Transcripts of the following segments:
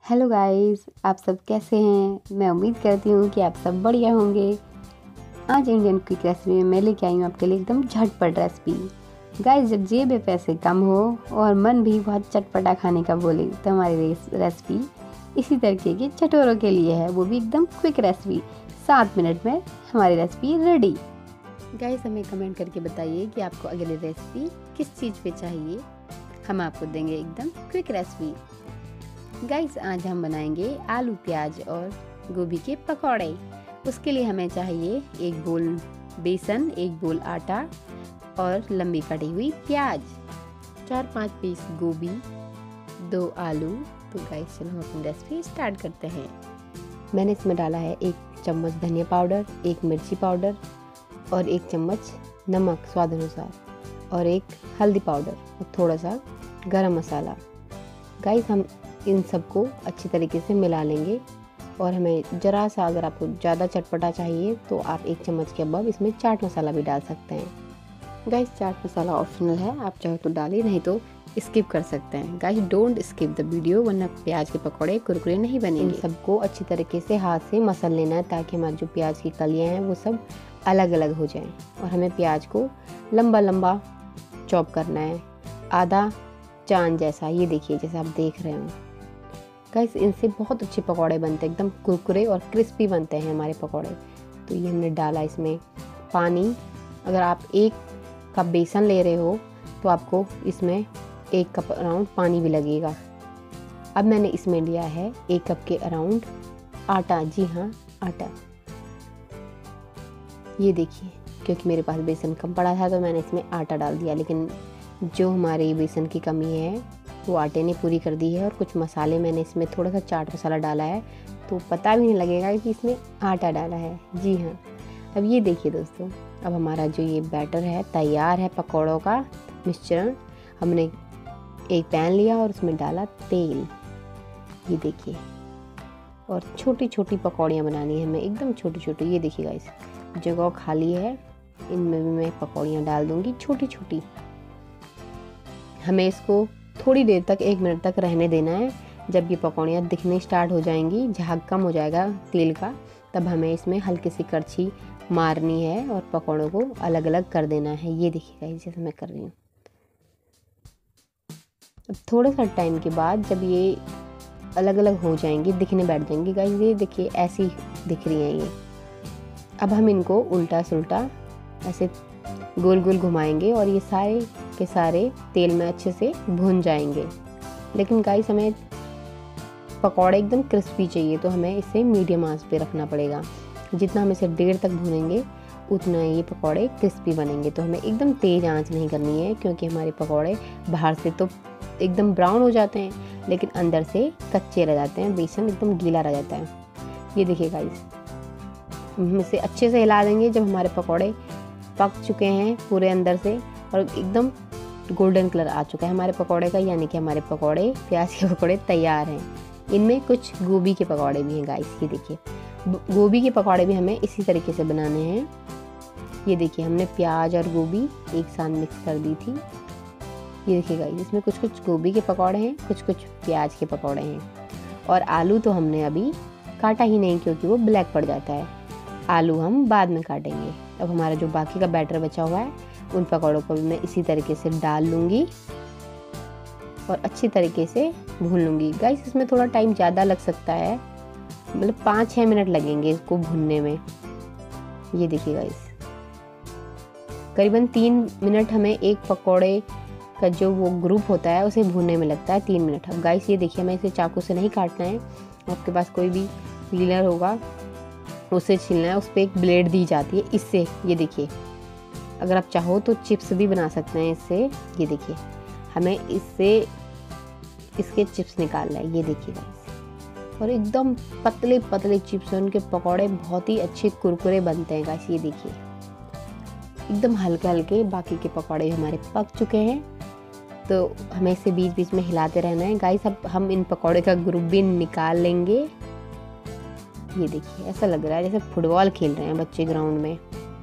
Hello guys, आप सब कैसे हैं। मैं उम्मीद करती हूँ कि आप सब बढ़िया होंगे। आज इंडियन क्विक रेसिपी में मैं लेके आई हूँ आपके लिए एकदम झटपट रेसिपी। गाइस, जब जेब में पैसे कम हो और मन भी बहुत चटपटा खाने का बोले तो हमारी रेसिपी इसी तरीके के चटोरों के लिए है, वो भी एकदम क्विक रेसिपी। 7 मिनट में हमारी रेसिपी रेडी। गाइस, हमें कमेंट करके बताइए कि आपको अगली रेसिपी किस चीज़ पे चाहिए, हम आपको देंगे एकदम क्विक रेसिपी। गाइस, आज हम बनाएंगे आलू प्याज और गोभी के पकौड़े। उसके लिए हमें चाहिए 1 बोल बेसन, 1 बोल आटा और लंबी कटी हुई प्याज, 4-5 पीस गोभी, 2 आलू। तो गाइस, चलो हम अपनी रेसिपी स्टार्ट करते हैं। मैंने इसमें डाला है 1 चम्मच धनिया पाउडर, 1 मिर्ची पाउडर और 1 चम्मच नमक स्वाद अनुसार और 1 हल्दी पाउडर और थोड़ा सा गरम मसाला। गाइस, हम इन सबको अच्छी तरीके से मिला लेंगे और हमें ज़रा सा, अगर आपको ज़्यादा चटपटा चाहिए तो आप 1 चम्मच के अबव इसमें चाट मसाला भी डाल सकते हैं। गाइस, चाट मसाला ऑप्शनल है, आप चाहो तो डालिए, नहीं तो स्किप कर सकते हैं। Guys, don't skip the video, वरना प्याज के पकौड़े कुरकुरे नहीं बनेंगे। इन सबको अच्छी तरीके से हाथ से मसल लेना है ताकि हमारी जो प्याज की कलियाँ हैं वो सब अलग अलग हो जाएं। और हमें प्याज को लंबा लंबा चॉप करना है, आधा चांद जैसा। ये देखिए, जैसे आप देख रहे हो गाइस, इनसे बहुत अच्छे पकौड़े बनते हैं, एकदम कुरकुरे और क्रिस्पी बनते हैं हमारे पकौड़े। तो ये हमने डाला इसमें पानी। अगर आप 1 कप बेसन ले रहे हो तो आपको इसमें 1 कप अराउंड पानी भी लगेगा। अब मैंने इसमें लिया है 1 कप के अराउंड आटा। जी हाँ, आटा। ये देखिए, क्योंकि मेरे पास बेसन कम पड़ा था तो मैंने इसमें आटा डाल दिया, लेकिन जो हमारी बेसन की कमी है वो आटे ने पूरी कर दी है। और कुछ मसाले मैंने इसमें थोड़ा सा चाट मसाला डाला है, तो पता भी नहीं लगेगा कि इसमें आटा डाला है। जी हाँ। अब ये देखिए दोस्तों, अब हमारा जो ये बैटर है तैयार है, पकौड़ों का मिश्रण। हमने एक पैन लिया और उसमें डाला तेल। ये देखिए, और छोटी छोटी पकौड़ियाँ बनानी है हमें, एकदम छोटी छोटी। ये देखिए गाइस, जगह खाली है, इनमें भी मैं पकौड़ियाँ डाल दूँगी छोटी छोटी। हमें इसको थोड़ी देर तक, 1 मिनट तक रहने देना है। जब ये पकौड़ियाँ दिखने स्टार्ट हो जाएंगी, झाग कम हो जाएगा तेल का, तब हमें इसमें हल्की सी करछी मारनी है और पकौड़ों को अलग अलग कर देना है। ये देखिएगा, जैसे मैं कर रही हूँ। अब थोड़ा सा टाइम के बाद जब ये अलग अलग हो जाएंगी, दिखने बैठ जाएंगी गाइस, ये देखिए ऐसी दिख रही हैं ये। अब हम इनको उल्टा सुल्टा ऐसे गोल गोल घुमाएंगे और ये सारे के सारे तेल में अच्छे से भुन जाएंगे। लेकिन गाइस, हमें पकौड़े एकदम क्रिस्पी चाहिए, तो हमें इसे मीडियम आंच पे रखना पड़ेगा। जितना हम इसे देर तक भुनेंगे उतना ये पकौड़े क्रिस्पी बनेंगे। तो हमें एकदम तेज आंच नहीं करनी है, क्योंकि हमारे पकौड़े बाहर से तो एकदम ब्राउन हो जाते हैं, लेकिन अंदर से कच्चे रह जाते हैं, बेसन एकदम गीला रह जाता है। ये देखिए गाइस, हम इसे अच्छे से हिला देंगे जब हमारे पकौड़े पक चुके हैं पूरे अंदर से और एकदम गोल्डन कलर आ चुका है हमारे पकौड़े का, यानी कि हमारे पकौड़े, प्याज के पकौड़े तैयार हैं। इनमें कुछ गोभी के पकौड़े भी हैं गाइस। ये देखिए, गोभी के पकौड़े भी हमें इसी तरीके से बनाने हैं। ये देखिए, हमने प्याज और गोभी एक साथ मिक्स कर दी थी। ये देखिए गाइस, इसमें कुछ कुछ गोभी के पकौड़े हैं, कुछ कुछ प्याज के पकौड़े हैं। और आलू तो हमने अभी काटा ही नहीं, क्योंकि वो ब्लैक पड़ जाता है। आलू हम बाद में काटेंगे। अब हमारा जो बाकी का बैटर बचा हुआ है, उन पकौड़ों को भी मैं इसी तरीके से डाल लूँगी और अच्छी तरीके से भून लूँगी। गाइस, इसमें थोड़ा टाइम ज़्यादा लग सकता है, मतलब 5-6 मिनट लगेंगे इसको भूनने में। ये देखिए गाइस, करीबन 3 मिनट हमें एक पकौड़े का जो वो ग्रुप होता है उसे भूनने में लगता है, 3 मिनट। अब गाइस, ये देखिए, हमें इसे चाकू से नहीं काटना है, आपके पास कोई भी पीलर होगा उसे छीलना है। उस पर एक ब्लेड दी जाती है इससे। ये देखिए, अगर आप चाहो तो चिप्स भी बना सकते हैं इससे। ये देखिए, हमें इससे इसके चिप्स निकालना है। ये देखिए गाइस, और एकदम पतले पतले चिप्स हैं, उनके पकौड़े बहुत ही अच्छे कुरकुरे बनते हैं गाइस। ये देखिए, एकदम हल्के हल्के बाकी के पकौड़े हमारे पक चुके हैं, तो हमें इसे बीच बीच में हिलाते रहना है गाइस। अब हम इन पकौड़े का ग्रुप भी निकाल लेंगे। ये देखिए, ऐसा लग रहा है जैसे फुटबॉल खेल रहे हैं बच्चे ग्राउंड में।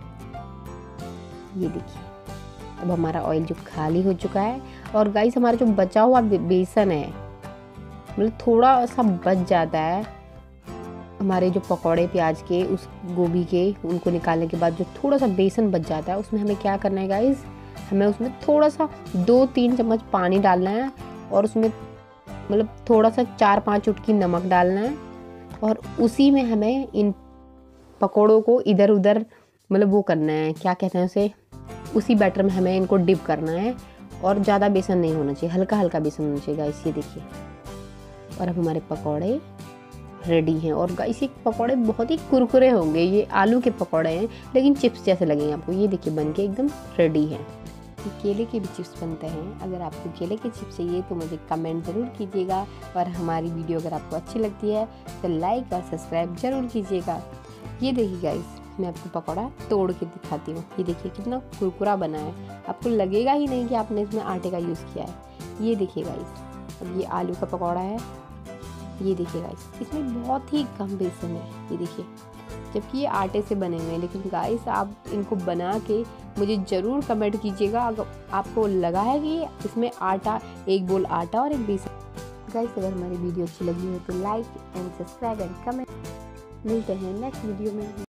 ये देखिए, अब हमारा ऑयल जो खाली हो चुका है। और गाइस, हमारा जो बचा हुआ बेसन है मतलब थोड़ा सा बच जाता है हमारे जो पकौड़े प्याज के, उस गोभी के, उनको निकालने के बाद जो थोड़ा सा बेसन बच जाता है, उसमें हमें क्या करना है गाइस, हमें उसमें थोड़ा सा 2-3 चम्मच पानी डालना है और उसमें मतलब थोड़ा सा 4-5 चुटकी नमक डालना है और उसी में हमें इन पकौड़ों को इधर उधर मतलब वो करना है, क्या कहते हैं उसे, उसी बैटर में हमें इनको डिप करना है और ज़्यादा बेसन नहीं होना चाहिए, हल्का हल्का बेसन होना चाहिए गाइस। ये देखिए, और अब हमारे पकौड़े रेडी हैं। और गाइस ये पकौड़े बहुत ही कुरकुरे होंगे, ये आलू के पकौड़े हैं लेकिन चिप्स जैसे लगेंगे आपको। ये देखिए बन के एकदम रेडी है। केले के भी चिप्स बनते हैं, अगर आपको केले के चिप्स चाहिए तो मुझे कमेंट ज़रूर कीजिएगा और हमारी वीडियो अगर आपको अच्छी लगती है तो लाइक और सब्सक्राइब ज़रूर कीजिएगा। ये देखिए गाइस, मैं आपको पकौड़ा तोड़ के दिखाती हूँ। ये देखिए कितना कुरकुरा बना है, आपको लगेगा ही नहीं कि आपने इसमें आटे का यूज़ किया है। ये देखिए गाइस, अब ये आलू का पकौड़ा है। ये देखिए गाइस, इसमें बहुत ही कम बेसन है, ये देखिए, जबकि ये आटे से बने हुए हैं। लेकिन गाइस आप इनको बना के मुझे ज़रूर कमेंट कीजिएगा अगर आपको लगा है कि इसमें आटा, एक बोल आटा और एक बेसन। गाइस अगर हमारी वीडियो अच्छी लगी हो तो like and subscribe and comment. मिलते हैं नेक्स्ट वीडियो में।